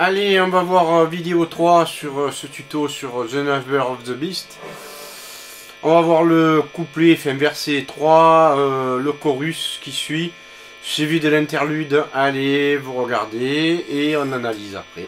Allez, on va voir vidéo 3 sur ce tuto sur The Number of the Beast. On va voir le couplet, enfin verset 3, le chorus qui suit, suivi de l'interlude. Allez, vous regardez et on analyse après.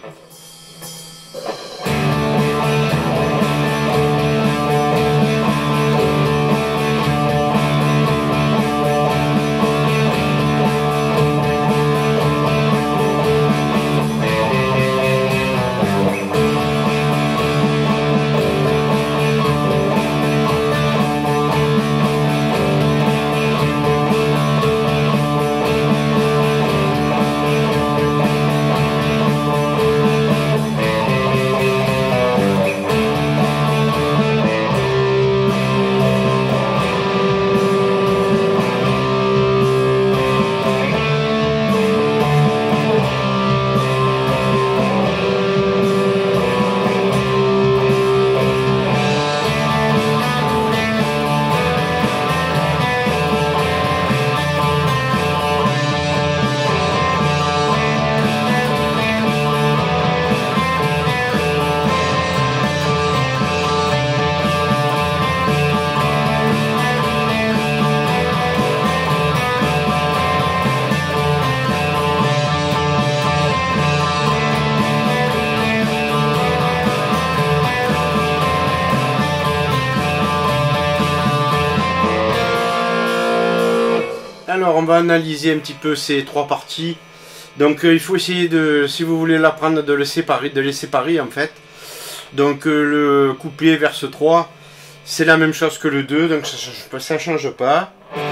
Alors on va analyser un petit peu ces trois parties. Donc il faut essayer de, si vous voulez l'apprendre, de les séparer en fait. Donc le couplet verse 3, c'est la même chose que le 2, donc ça change pas.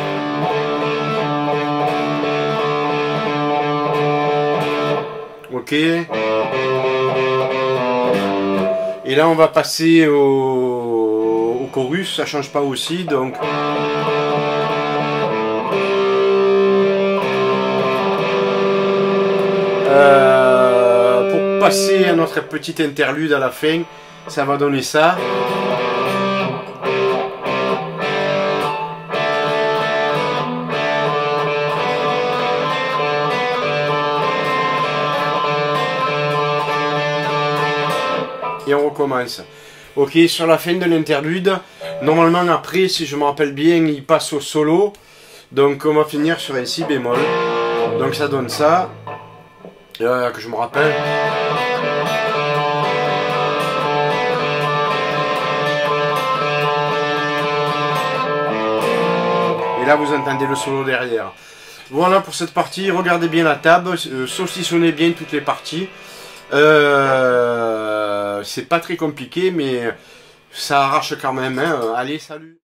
Ok. Et là on va passer au chorus, ça change pas aussi, donc... pour passer à notre petite interlude à la fin, ça va donner ça. Et on recommence. Ok, sur la fin de l'interlude, normalement après, si je me rappelle bien, il passe au solo. Donc on va finir sur un si bémol. Donc ça donne ça. Que je me rappelle. Et là vous entendez le solo derrière. Voilà pour cette partie, regardez bien la table, saucissonnez bien toutes les parties. C'est pas très compliqué mais ça arrache quand même, hein. Allez, salut!